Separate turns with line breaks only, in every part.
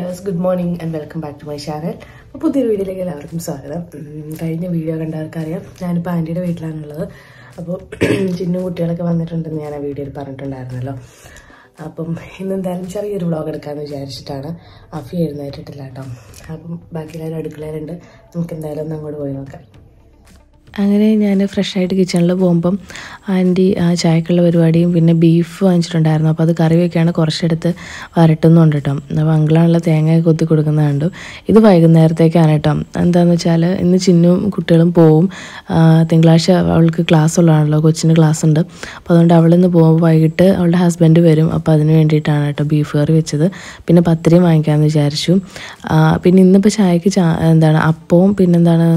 viewers, good morning and welcome back to my channel. പുതിയൊരു വീഡിയോയിലേക്ക് എല്ലാവർക്കും സ്വാഗതം. കഴിഞ്ഞ വീഡിയോ കണ്ടവർക്കറിയാം ഞാനിപ്പോൾ ആൻറ്റിയുടെ വീട്ടിലാണുള്ളത്. അപ്പോൾ ചിന്നു കുട്ടികളൊക്കെ വന്നിട്ടുണ്ടെന്ന് ഞാൻ ആ വീഡിയോയിൽ പറഞ്ഞിട്ടുണ്ടായിരുന്നല്ലോ. അപ്പം ഇന്നെന്തായാലും ചെറിയൊരു വ്ളോഗ് എടുക്കാമെന്ന് വിചാരിച്ചിട്ടാണ്. അഫി എഴുന്നേറ്റിട്ടില്ല കേട്ടോ. അപ്പം ബാക്കിയെല്ലാവരും അടുക്കളയിലുണ്ട്. നമുക്ക് എന്തായാലും ഒന്ന് അങ്ങോട്ട് പോയി നോക്കാം. അങ്ങനെ ഞാൻ ഫ്രഷായിട്ട് കിച്ചണിൽ പോകുമ്പം ആൻറ്റി ചായക്കുള്ള പരിപാടിയും പിന്നെ ബീഫ് വാങ്ങിച്ചിട്ടുണ്ടായിരുന്നു. അപ്പോൾ അത് കറി വയ്ക്കാണ് കുറച്ചെടുത്ത് വരട്ടുന്നുണ്ട് കേട്ടോ. അപ്പോൾ അങ്കിളാണല്ലോ തേങ്ങയൊക്കെ കൊത്തി കൊടുക്കുന്നത് കണ്ടു. ഇത് വൈകുന്നേരത്തേക്കാണ് കേട്ടോ. എന്താണെന്ന് വെച്ചാൽ ഇന്ന് ചിന്നും കുട്ടികളും പോവും. തിങ്കളാഴ്ച അവൾക്ക് ക്ലാസ് ഉള്ളതാണല്ലോ, കൊച്ചിന് ക്ലാസ് ഉണ്ട്. അപ്പോൾ അതുകൊണ്ട് അവളിന്ന് പോകുമ്പോൾ വൈകിട്ട് അവളുടെ ഹസ്ബൻഡ് വരും. അപ്പോൾ അതിന് വേണ്ടിയിട്ടാണ് കേട്ടോ ബീഫ് കറി വെച്ചത്. പിന്നെ പത്തിരിയും വാങ്ങിക്കാമെന്ന് വിചാരിച്ചു. പിന്നെ ഇന്നിപ്പോൾ ചായക്ക് എന്താണ് അപ്പവും പിന്നെന്താണ്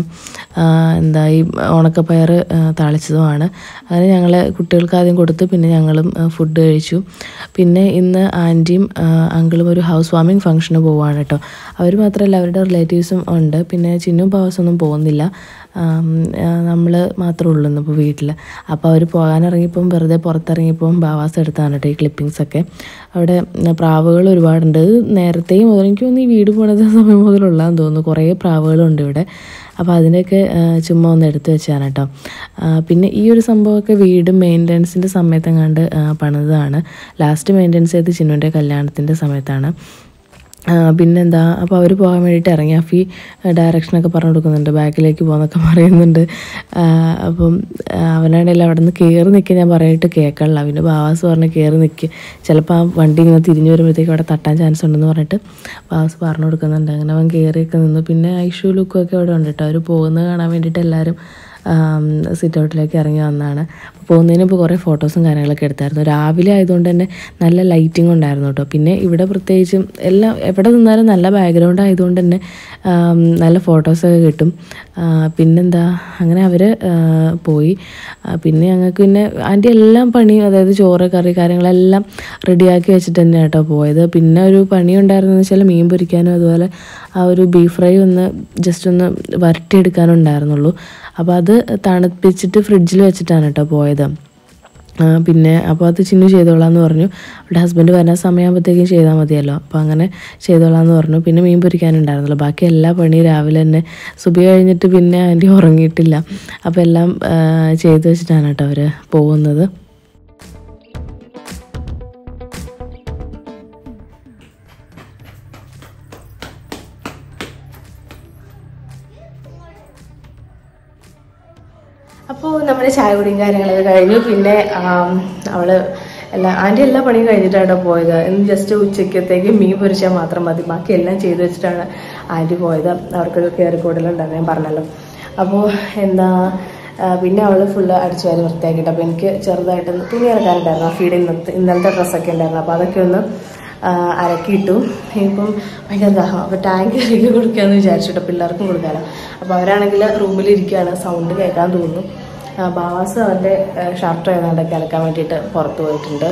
ഈ ഉണക്കപ്പയർ താളിച്ചതുമാണ്. അങ്ങനെ ഞങ്ങൾ കുട്ടികൾക്ക് ആദ്യം കൊടുത്ത് പിന്നെ ഞങ്ങളും ഫുഡ് കഴിച്ചു. പിന്നെ ഇന്ന് ആൻറ്റിയും അങ്കിളും ഒരു ഹൗസ് വാമിങ് ഫംഗ്ഷന് പോവുകയാണ് കേട്ടോ. അവർ മാത്രമല്ല അവരുടെ റിലേറ്റീവ്സും ഉണ്ട്. പിന്നെ ചിന്നും പാവസൊന്നും പോകുന്നില്ല, നമ്മൾ മാത്രമേ ഉള്ളൂ ഇന്നിപ്പോൾ വീട്ടിൽ. അപ്പോൾ അവർ പോകാനിറങ്ങിയപ്പം വെറുതെ പുറത്തിറങ്ങിയപ്പം ബാവാസ് എടുത്താണ് കേട്ടോ ഈ ക്ലിപ്പിങ്സൊക്കെ. അവിടെ പ്രാവുകൾ ഒരുപാടുണ്ട്. നേരത്തെയും മുതൽ എനിക്ക് തോന്നുന്നു ഈ വീട് പോണത് സമയം മുതലുള്ളതെന്ന് തോന്നുന്നു. കുറേ പ്രാവുകളുണ്ട് ഇവിടെ. അപ്പോൾ അതിനൊക്കെ ചുമ്മാ ഒന്ന് എടുത്തു വെച്ചാണ് കേട്ടോ. പിന്നെ ഈ ഒരു സംഭവമൊക്കെ വീട് മെയിൻ്റനൻസിൻ്റെ സമയത്തെങ്ങാണ്ട് പണിതാണ്. ലാസ്റ്റ് മെയിൻ്റനൻസ് ചെയ്ത് ചിന്നുവിൻ്റെ കല്യാണത്തിൻ്റെ സമയത്താണ്. പിന്നെന്താ, അപ്പോൾ അവർ പോകാൻ വേണ്ടിയിട്ട് ഇറങ്ങി. അഫി ഡയറക്ഷനൊക്കെ പറഞ്ഞു കൊടുക്കുന്നുണ്ട്, ബാക്കിലേക്ക് പോകുന്നൊക്കെ പറയുന്നുണ്ട്. അപ്പം അവനാണെങ്കിൽ അവിടെ നിന്ന് കയറി നിൽക്കുക ഞാൻ പറഞ്ഞിട്ട് കേൾക്കണില്ല. പിന്നെ ബാവാസ് പറഞ്ഞ് കയറി നിൽക്കുക, ചിലപ്പോൾ ആ വണ്ടി ഇങ്ങനെ തിരിഞ്ഞു വരുമ്പോഴത്തേക്കും അവിടെ തട്ടാൻ ചാൻസ് ഉണ്ടെന്ന് പറഞ്ഞിട്ട് ബാവാസ് പറഞ്ഞു കൊടുക്കുന്നുണ്ട്. അങ്ങനെ അവൻ കയറിയൊക്കെ നിന്നു. പിന്നെ ഐഷു ലുക്കൊക്കെ അവിടെ ഉണ്ട് കേട്ടോ. അവർ പോകുന്നത് കാണാൻ വേണ്ടിയിട്ട് എല്ലാവരും സിറ്റ് ഔട്ടിലേക്ക് ഇറങ്ങി വന്നതാണ്. പോകുന്നതിന് ഇപ്പോൾ കുറേ ഫോട്ടോസും കാര്യങ്ങളൊക്കെ എടുത്തായിരുന്നു. രാവിലെ ആയതുകൊണ്ട് തന്നെ നല്ല ലൈറ്റിംഗ് ഉണ്ടായിരുന്നു കേട്ടോ. പിന്നെ ഇവിടെ പ്രത്യേകിച്ചും എല്ലാം എവിടെ നിന്നാലും നല്ല ബാക്ക്ഗ്രൗണ്ട് ആയതുകൊണ്ട് തന്നെ നല്ല ഫോട്ടോസൊക്കെ കിട്ടും. പിന്നെന്താ, അങ്ങനെ അവർ പോയി. പിന്നെ ഞങ്ങൾക്ക് പിന്നെ ആൻറ്റി എല്ലാം പണിയും, അതായത് ചോറ് കറി കാര്യങ്ങളെല്ലാം റെഡിയാക്കി വെച്ചിട്ട് തന്നെയാണ് കേട്ടോ പോയത്. പിന്നെ ഒരു പണി ഉണ്ടായിരുന്നെന്ന് വെച്ചാൽ മീൻ പൊരിക്കാനും അതുപോലെ ആ ഒരു ബീഫ് ഫ്രൈ ഒന്ന് ജസ്റ്റ് ഒന്ന് വരട്ടിയെടുക്കാനും ഉണ്ടായിരുന്നുള്ളൂ. അപ്പോൾ അത് തണുപ്പിച്ചിട്ട് ഫ്രിഡ്ജിൽ വെച്ചിട്ടാണ് കേട്ടോ പോയത്. പിന്നെ അപ്പോൾ അത് ചിന്നു ചെയ്തോളാമെന്ന് പറഞ്ഞു. അവിടെ ഹസ്ബൻഡ് വരുന്ന സമയമാകുമ്പോഴത്തേക്കും ചെയ്താൽ മതിയല്ലോ. അപ്പോൾ അങ്ങനെ ചെയ്തോളാമെന്ന് പറഞ്ഞു. പിന്നെ മീൻ പൊരിക്കാനുണ്ടായിരുന്നല്ലോ. ബാക്കി എല്ലാ പണിയും രാവിലെ തന്നെ സുബഹി കഴിഞ്ഞിട്ട് പിന്നെ ആൻറ്റി ഉറങ്ങിയിട്ടില്ല. അപ്പോൾ എല്ലാം ചെയ്ത് വെച്ചിട്ടാണ് കേട്ടോ അവർ പോകുന്നത്. അപ്പോൾ നമ്മുടെ ചായ കുടിയും കാര്യങ്ങളൊക്കെ കഴിഞ്ഞു. പിന്നെ ആൻറ്റി എല്ലാ പണിയും കഴിഞ്ഞിട്ടാണ് പോയത്. ഇന്ന് ജസ്റ്റ് ഉച്ചയ്ക്കത്തേക്ക് മീൻ പൊരിച്ചാൽ മാത്രം മതി, ബാക്കി എല്ലാം ചെയ്ത് വെച്ചിട്ടാണ് ആൻറ്റി പോയത്. അവർക്കൊരു കയറിക്കൂടലുണ്ടായിരുന്നു ഞാൻ പറഞ്ഞല്ലോ. അപ്പോൾ പിന്നെ അവൾ ഫുള്ള് അടിച്ചു വാരി വൃത്തിയാക്കിയിട്ട്. അപ്പോൾ എനിക്ക് ചെറുതായിട്ട് തുണി ഇറക്കാനുണ്ടായിരുന്നു. ആ ഫീഡ് ഇന്നലത്തെ ഡ്രസ്സൊക്കെ ഉണ്ടായിരുന്നു. അപ്പോൾ അതൊക്കെ ഒന്ന് അരക്കിയിട്ടു. ഇപ്പം ഭയങ്കര ദാഹം. അപ്പോൾ ടാങ്ക് ഇറക്കി കൊടുക്കാമെന്ന് വിചാരിച്ചിട്ടോ, പിള്ളേർക്കും കൊടുക്കാമല്ലോ. അപ്പോൾ അവരാണെങ്കിൽ റൂമിലിരിക്കുകയാണ്, സൗണ്ട് കേൾക്കാൻ തോന്നുന്നു. ബാവാസ് അവൻ്റെ ഷർട്ട് ഏതാണ്ടൊക്കെ അലക്കാൻ വേണ്ടിയിട്ട് പുറത്ത് പോയിട്ടുണ്ട്.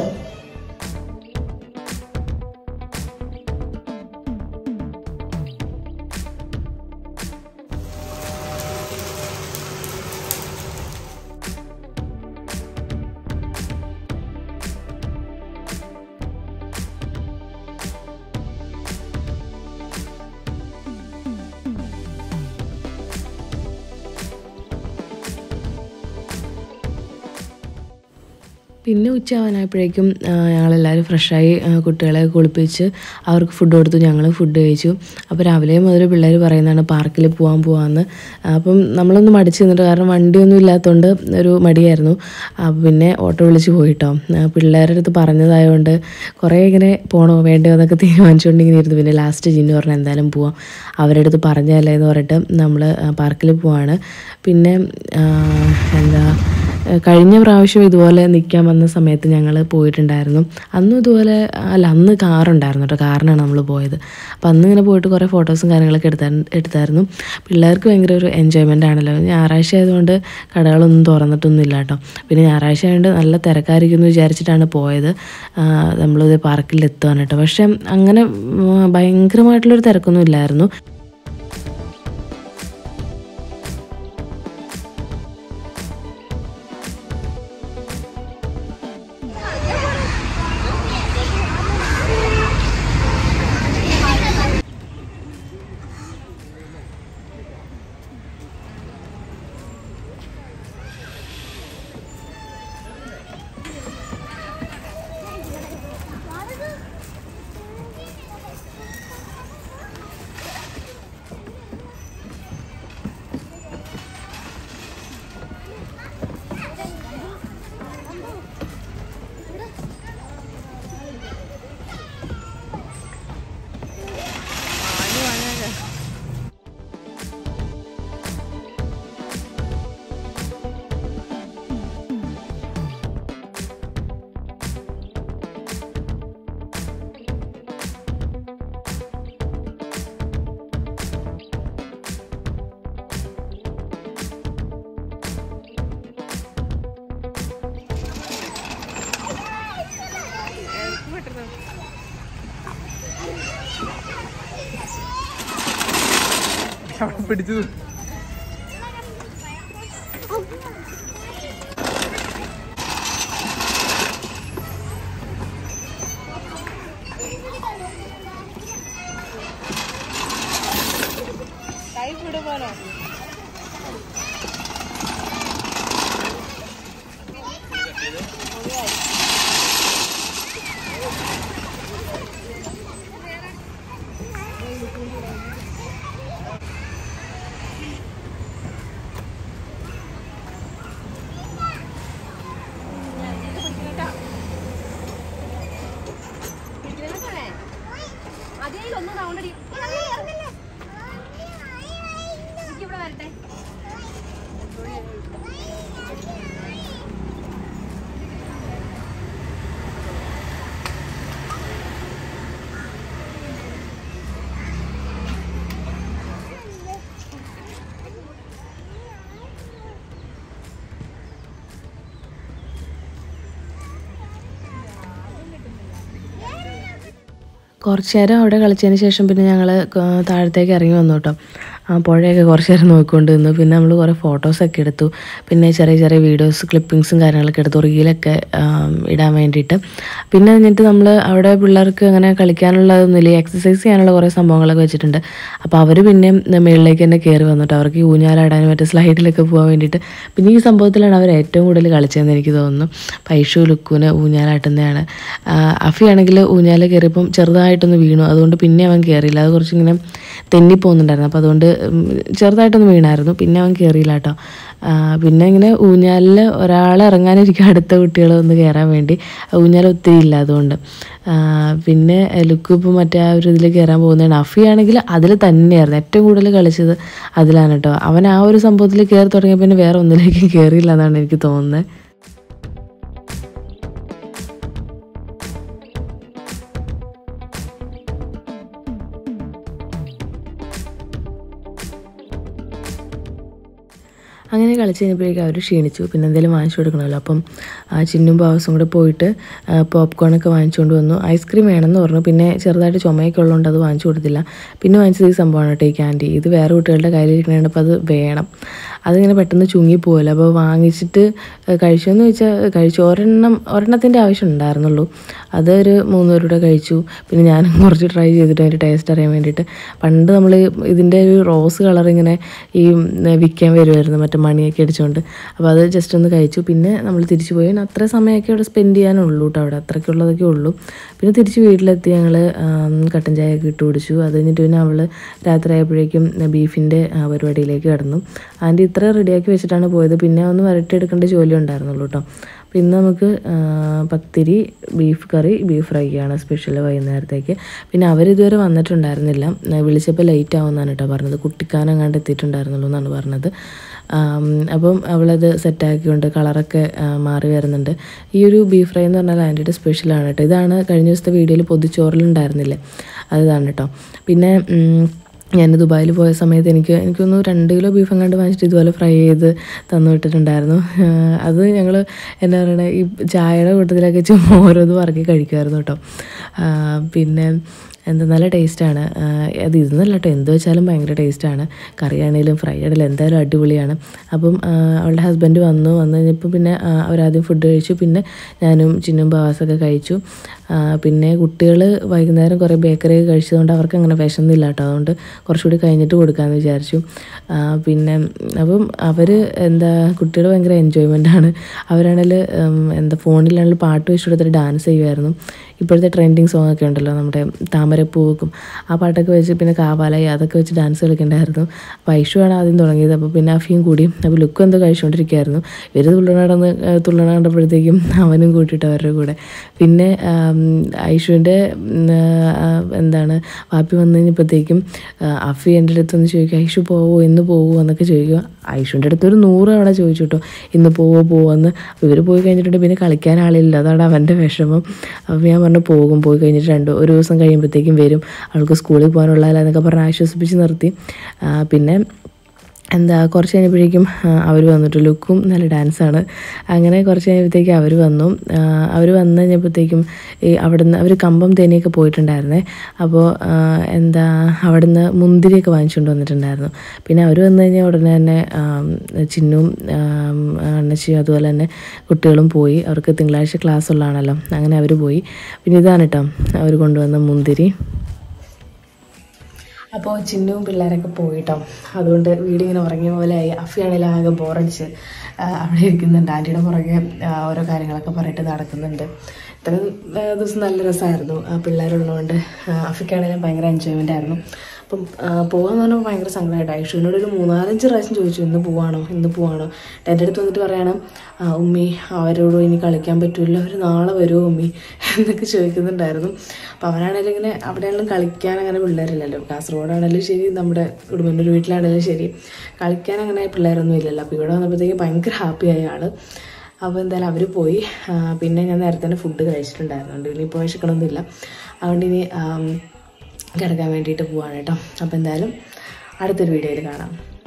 പിന്നെ ഉച്ചയാവാനായപ്പോഴേക്കും ഞങ്ങളെല്ലാവരും ഫ്രഷായി കുട്ടികളെ കുളിപ്പിച്ച് അവർക്ക് ഫുഡ് കൊടുത്തു. ഞങ്ങളും ഫുഡ് കഴിച്ചു. അപ്പോൾ രാവിലെ മുതൽ പിള്ളേർ പറയുന്നതാണ് പാർക്കിൽ പോകാമെന്ന്. അപ്പം നമ്മളൊന്ന് മടിച്ച് നിന്നിട്ട്, കാരണം വണ്ടിയൊന്നും ഇല്ലാത്തതുകൊണ്ട് ഒരു മടിയായിരുന്നു. പിന്നെ ഓട്ടോ വിളിച്ച് പോയിട്ടോ. പിള്ളേരുടെ അടുത്ത് പറഞ്ഞതായതുകൊണ്ട് കുറേ ഇങ്ങനെ പോകണോ വേണ്ടോ എന്നൊക്കെ തീരുമാനിച്ചുകൊണ്ടിങ്ങനെ ഇരുന്നു. പിന്നെ ലാസ്റ്റ് ജിന്നു പറഞ്ഞു എന്തായാലും പോവാം, അവരുടെ അടുത്ത് പറഞ്ഞതല്ലേ എന്ന് പറഞ്ഞിട്ട് നമ്മൾ പാർക്കിൽ പോവാണ്. പിന്നെ കഴിഞ്ഞ പ്രാവശ്യം ഇതുപോലെ നിൽക്കാൻ വന്ന സമയത്ത് ഞങ്ങൾ പോയിട്ടുണ്ടായിരുന്നു. അന്നും ഇതുപോലെ അന്ന് കാറുണ്ടായിരുന്നു കേട്ടോ, കാറിനാണ് നമ്മൾ പോയത്. അപ്പോൾ അന്ന് ഇങ്ങനെ പോയിട്ട് കുറേ ഫോട്ടോസും കാര്യങ്ങളൊക്കെ എടുത്തായിരുന്നു. പിള്ളേർക്ക് ഭയങ്കര ഒരു എൻജോയ്മെൻ്റ് ആണല്ലോ. ഞായറാഴ്ച ആയതുകൊണ്ട് കടകളൊന്നും തുറന്നിട്ടൊന്നും ഇല്ല കേട്ടോ. പിന്നെ ഞായറാഴ്ച ആയതുകൊണ്ട് നല്ല തിരക്കായിരിക്കും എന്ന് വിചാരിച്ചിട്ടാണ് പോയത്. നമ്മളിത് പാർക്കിൽ എത്തുകയാണ് കേട്ടോ. പക്ഷേ അങ്ങനെ ഭയങ്കരമായിട്ടുള്ളൊരു തിരക്കൊന്നും ഇല്ലായിരുന്നു.
പിടിച്ചു
കുറച്ച് നേരം അവിടെ കളിച്ചതിന് ശേഷം പിന്നെ ഞങ്ങൾ താഴത്തേക്ക് ഇറങ്ങി വന്നു കേട്ടോ. പുഴയൊക്കെ കുറച്ച് നേരം നോക്കിക്കൊണ്ട് നിന്നു. പിന്നെ നമ്മൾ കുറേ ഫോട്ടോസൊക്കെ എടുത്തു. പിന്നെ ചെറിയ ചെറിയ വീഡിയോസ് ക്ലിപ്പിങ്സും കാര്യങ്ങളൊക്കെ എടുത്തു റീലൊക്കെ ഇടാൻ വേണ്ടിയിട്ട്. പിന്നെ എന്നിട്ട് നമ്മൾ അവിടെ പിള്ളേർക്ക് അങ്ങനെ കളിക്കാനുള്ളതൊന്നുമില്ല, എക്സസൈസ് ചെയ്യാനുള്ള കുറേ സംഭവങ്ങളൊക്കെ വെച്ചിട്ടുണ്ട്. അപ്പോൾ അവർ പിന്നെ മുകളിലേക്ക് തന്നെ കയറി വന്നിട്ട് അവർക്ക് ഊഞ്ഞാലാടാനും മറ്റേ സ്ലൈഡിലൊക്കെ പോകാൻ വേണ്ടിയിട്ട്. പിന്നെ ഈ സംഭവത്തിലാണ് അവർ ഏറ്റവും കൂടുതൽ കളിച്ചതെന്ന് എനിക്ക് തോന്നുന്നു. പൈഷു ലുക്കുവിന് ഊഞ്ഞാലാട്ടുന്നതാണ്. അഫിയാണെങ്കിൽ ഊഞ്ഞാൽ കയറിയപ്പം ചെറുതായിട്ടൊന്ന് വീണു, അതുകൊണ്ട് പിന്നെ അവൻ കയറിയില്ല. അത് കുറച്ചിങ്ങനെ തെന്നിപ്പോകുന്നുണ്ടായിരുന്നു. അപ്പോൾ അതുകൊണ്ട് ചെറുതായിട്ടൊന്ന് വീണായിരുന്നു. പിന്നെ അവൻ കയറിയില്ല കേട്ടോ. പിന്നെ ഇങ്ങനെ ഊഞ്ഞാലിൽ ഒരാൾ ഇറങ്ങാനിരിക്കും അടുത്ത കുട്ടികൾ ഒന്ന് കയറാൻ വേണ്ടി. ഊഞ്ഞാൽ ഒത്തിരി ഇല്ല അതുകൊണ്ട്. പിന്നെ ലുക്ക് ഇപ്പോൾ മറ്റേ ആ ഒരു ഇതിൽ കയറാൻ പോകുന്നതാണ്. അഫിയാണെങ്കിൽ അതിൽ തന്നെയായിരുന്നു ഏറ്റവും കൂടുതൽ കളിച്ചത് അതിലാണ് കേട്ടോ. അവൻ ആ ഒരു സംഭവത്തിൽ കയറി തുടങ്ങിയ പിന്നെ വേറെ ഒന്നിലേക്കും കയറിയില്ല എന്നാണ് എനിക്ക് തോന്നുന്നത്. അങ്ങനെ കളിച്ച് കഴിഞ്ഞപ്പോഴേക്കും അവർ ക്ഷീണിച്ചു. പിന്നെ എന്തെങ്കിലും വാങ്ങിച്ചു കൊടുക്കണമല്ലോ. അപ്പം ചിന്നും ബാവസും കൂടെ പോയിട്ട് പോപ്കോണൊക്കെ വാങ്ങിച്ചുകൊണ്ട് വന്നു. ഐസ്ക്രീം വേണമെന്ന് പറഞ്ഞു. പിന്നെ ചെറുതായിട്ട് ചുമയൊക്കെ ഉള്ളതുകൊണ്ട് അത് വാങ്ങിച്ചു കൊടുത്തില്ല. പിന്നെ വാങ്ങിച്ചത് ഈ സംഭവമാണ് കേട്ടോ, ഈ ക്യാൻഡി. ഇത് വേറെ കുട്ടികളുടെ കയ്യിലിരിക്കണേണ്ട് അപ്പോൾ അത് വേണം. അതിങ്ങനെ പെട്ടെന്ന് ചുങ്ങിപ്പോകല്ലോ. അപ്പോൾ വാങ്ങിച്ചിട്ട് കഴിച്ചോന്ന് ചോദിച്ചാൽ കഴിച്ചു. ഒരെണ്ണത്തിൻ്റെ ആവശ്യം ഉണ്ടായിരുന്നുള്ളൂ. അതൊരു 3 പേരുടെ കഴിച്ചു. പിന്നെ ഞാൻ കുറച്ച് ട്രൈ ചെയ്തിട്ട് അതിൻ്റെ ടേസ്റ്റ് അറിയാൻ വേണ്ടിയിട്ട്. പണ്ട് നമ്മൾ ഇതിൻ്റെ ഒരു റോസ് കളർ ഇങ്ങനെ ഈ വിൽക്കാൻ വരുമായിരുന്നു മറ്റേ മണിയൊക്കെ അടിച്ചുകൊണ്ട്. അപ്പോൾ അത് ജസ്റ്റ് ഒന്ന് കഴിച്ചു. പിന്നെ നമ്മൾ തിരിച്ചു പോയി. അത്ര സമയമൊക്കെ അവിടെ സ്പെൻഡ് ചെയ്യാനുള്ളൂ കേട്ടോ. അവിടെ അത്രയ്ക്കുള്ളതൊക്കെ ഉള്ളൂ. പിന്നെ തിരിച്ച് വീട്ടിലെത്തി ഞങ്ങൾ കട്ടൻ ചായയൊക്കെ ഇട്ട് കുടിച്ചു. അത് കഴിഞ്ഞിട്ട് പിന്നെ അവൾ രാത്രി ആയപ്പോഴേക്കും ബീഫിൻ്റെ പരിപാടിയിലേക്ക് കടന്നു. ആൻറ്റി ഇത്ര റെഡിയാക്കി വെച്ചിട്ടാണ് പോയത്. പിന്നെ ഒന്ന് വരട്ടിയെടുക്കേണ്ട ജോലി ഉണ്ടായിരുന്നുള്ളൂ കേട്ടോ. അപ്പോൾ ഇന്ന് നമുക്ക് pathiri, beef curry, beef fry ആണ് സ്പെഷ്യൽ വൈകുന്നേരത്തേക്ക്. പിന്നെ അവരിതുവരെ വന്നിട്ടുണ്ടായിരുന്നില്ല. വിളിച്ചപ്പോൾ ലേറ്റ് ആവുമെന്നാണ് കേട്ടോ പറഞ്ഞത്. കുട്ടിക്കാനങ്ങാണ്ട് എത്തിയിട്ടുണ്ടായിരുന്നുള്ളൂ എന്നാണ് പറഞ്ഞത്. അപ്പം അവളത് സെറ്റാക്കിക്കൊണ്ട് കളറൊക്കെ മാറി വരുന്നുണ്ട്. ഈ ഒരു ബീഫ് ഫ്രൈ എന്ന് പറഞ്ഞാൽ ആൻറ്റിയുടെ സ്പെഷ്യലാണ് കേട്ടോ. ഇതാണ് കഴിഞ്ഞ ദിവസത്തെ വീഡിയോയിൽ പൊതിച്ചോറിലുണ്ടായിരുന്നില്ലേ, അതാണ് കേട്ടോ. പിന്നെ ഞാൻ ദുബായിൽ പോയ സമയത്ത് എനിക്കൊന്ന് 2 കിലോ ബീഫ് എങ്ങാണ്ട് വാങ്ങിച്ചിട്ട് ഇതുപോലെ ഫ്രൈ ചെയ്ത് തന്നു വിട്ടിട്ടുണ്ടായിരുന്നു. അത് ഞങ്ങൾ എന്താ പറയുക, ഈ ചായയുടെ കൂട്ടത്തിലൊക്കെ ചുമ്മാ ഓരോന്ന് പറക്കി കഴിക്കുമായിരുന്നു കേട്ടോ. പിന്നെ എന്താ നല്ല ടേസ്റ്റാണ്. അത് ഇതെന്നല്ല കേട്ടോ, എന്ത് വെച്ചാലും ഭയങ്കര ടേസ്റ്റാണ്. കറിയാണെങ്കിലും ഫ്രൈ ആണെങ്കിലും എന്തായാലും അടിപൊളിയാണ്. അപ്പം അവളുടെ ഹസ്ബൻഡ് വന്നു കഴിഞ്ഞപ്പോൾ പിന്നെ അവരാദ്യം ഫുഡ് കഴിച്ചു. പിന്നെ ഞാനും ചിന്നും ബാവാസൊക്കെ കഴിച്ചു. പിന്നെ കുട്ടികൾ വൈകുന്നേരം കുറേ ബേക്കറിയൊക്കെ കഴിച്ചതുകൊണ്ട് അവർക്ക് അങ്ങനെ വിശന്നില്ല കേട്ടോ. അതുകൊണ്ട് കുറച്ചുകൂടി കഴിഞ്ഞിട്ട് കൊടുക്കാമെന്ന് വിചാരിച്ചു. പിന്നെ അപ്പം അവർ കുട്ടികൾ ഭയങ്കര എൻജോയ്മെൻറ്റാണ്. അവരാണെങ്കിൽ ഫോണിലാണെങ്കിൽ പാട്ട് വെച്ച് കൊടുത്തിട്ട് ഡാൻസ് ചെയ്യുമായിരുന്നു. ഇപ്പോഴത്തെ ട്രെൻഡിങ് സോങ് ഒക്കെ ഉണ്ടല്ലോ, നമ്മുടെ താമരപ്പൂവക്കും ആ പാട്ടൊക്കെ വെച്ച്, പിന്നെ കാവാലായി അതൊക്കെ വെച്ച് ഡാൻസ് കളിക്കണ്ടായിരുന്നു. അപ്പോൾ ഐഷുവാണ് ആദ്യം തുടങ്ങിയത്. അപ്പോൾ പിന്നെ അഫിയും കൂടി. അപ്പോൾ ലുക്കും എന്തോ കഴിച്ചുകൊണ്ടിരിക്കുകയായിരുന്നു. ഇവർ തുള്ളണ കണ്ടപ്പോഴത്തേക്കും അവനും കൂട്ടിയിട്ട് അവരുടെ കൂടെ. പിന്നെ ഐഷുവിൻ്റെ വാപ്പി വന്നു കഴിഞ്ഞപ്പോഴത്തേക്കും അഫി എൻ്റെ അടുത്തൊന്ന് ചോദിക്കുക, ഐഷു പോവോ, ഇന്ന് പോവോ എന്നൊക്കെ ചോദിക്കുക. ഐഷുവിൻ്റെ അടുത്തൊരു 100 തവണ ചോദിച്ചു കേട്ടോ, ഇന്ന് പോവോന്ന്. ഇവർ പോയി കഴിഞ്ഞിട്ടുണ്ട് പിന്നെ കളിക്കാൻ ആളില്ല, അതാണ് അവൻ്റെ വിഷമം. അപ്പോൾ ഞാൻ പറഞ്ഞു പോയി കഴിഞ്ഞിട്ട് ഒരു ദിവസം കഴിയുമ്പോഴത്തേക്കും വരും, അവൾക്ക് സ്കൂളിൽ പോകാനുള്ളതല്ല എന്നൊക്കെ പറഞ്ഞ് ആശ്വസിപ്പിച്ച് നിർത്തി. പിന്നെ എന്താ കുറച്ച് കഴിഞ്ഞപ്പോഴേക്കും അവർ വന്നിട്ട് ലുക്കും നല്ല ഡാൻസാണ്. അങ്ങനെ കുറച്ച് കഴിഞ്ഞപ്പോഴത്തേക്കും അവർ വന്നു കഴിഞ്ഞപ്പോഴത്തേക്കും ഈ അവിടുന്ന് അവർ കമ്പം തേനിയൊക്കെ പോയിട്ടുണ്ടായിരുന്നേ. അപ്പോൾ എന്താ അവിടുന്ന് മുന്തിരിയൊക്കെ വാങ്ങിച്ചുകൊണ്ട് വന്നിട്ടുണ്ടായിരുന്നു. പിന്നെ അവർ വന്നു കഴിഞ്ഞാൽ ഉടനെ തന്നെ ചിന്നും അണ്ണച്ചിയും അതുപോലെ തന്നെ കുട്ടികളും പോയി. അവർക്ക് തിങ്കളാഴ്ച ക്ലാസ് ഉള്ളതാണല്ലോ, അങ്ങനെ അവർ പോയി. പിന്നെ ഇതാണ് കേട്ടോ അവർ കൊണ്ടുവന്ന മുന്തിരി. അപ്പോൾ ചിന്നുവും പിള്ളേരൊക്കെ പോയിട്ടോ, അതുകൊണ്ട് വീടിങ്ങനെ ഉറങ്ങിയ പോലെ ആയി. അഫിയാണെങ്കിൽ ആകെ ബോറടിച്ച് അവിടെ ഇരിക്കുന്നുണ്ട്. ആൻറ്റിയുടെ പുറകെ ഓരോ കാര്യങ്ങളൊക്കെ പറഞ്ഞിട്ട് നടക്കുന്നുണ്ട്. ഇത്രയും ദിവസം നല്ല രസമായിരുന്നു പിള്ളേരുള്ളതുകൊണ്ട്. അഫിക്കാണെങ്കിലും ഭയങ്കര എൻജോയ്മെൻ്റ് ആയിരുന്നു. അപ്പം പോകാമെന്ന് പറഞ്ഞപ്പോൾ ഭയങ്കര സങ്കടമായിട്ട് ഐഷുവിനോട് ഒരു 3-4 പ്രാവശ്യം ചോദിച്ചു ഇന്ന് പോവാണോ. എൻ്റെ അടുത്ത് വന്നിട്ട് പറയണം ഉമ്മി അവരോട് ഇനി കളിക്കാൻ പറ്റില്ല, അവർ നാളെ വരുമോ ഉമ്മി എന്നൊക്കെ ചോദിക്കുന്നുണ്ടായിരുന്നു. അപ്പോൾ അവരാണെങ്കിലും ഇങ്ങനെ അവിടെയാണെങ്കിലും കളിക്കാൻ അങ്ങനെ പിള്ളേരില്ലല്ലോ. കാസർഗോഡാണെങ്കിലും ശരി, നമ്മുടെ ഉടുമ്പന്നൂർ വീട്ടിലാണെങ്കിലും ശരി, കളിക്കാൻ അങ്ങനെ പിള്ളേരൊന്നും ഇല്ലല്ലോ. അപ്പോൾ ഇവിടെ വന്നപ്പോഴത്തേക്ക് ഭയങ്കര ഹാപ്പിയായ ആൾ. അപ്പോൾ എന്തായാലും അവർ പോയി. പിന്നെ ഞാൻ നേരത്തെ തന്നെ ഫുഡ് കഴിച്ചിട്ടുണ്ടായിരുന്നുണ്ട്, ഇനിയിപ്പോൾ വിശക്കണമെന്നില്ല. അതുകൊണ്ട് ഇനി കിടക്കാൻ വേണ്ടിയിട്ട് പോവാണ് കേട്ടോ. അപ്പോൾ എന്തായാലും അടുത്തൊരു വീഡിയോയിൽ കാണാം.